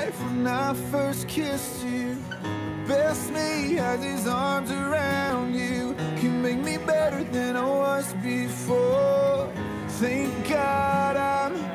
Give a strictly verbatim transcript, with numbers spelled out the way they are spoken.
life when I first kissed you. Best me has his arms around you. Can make me better than I was before. Thank God I'm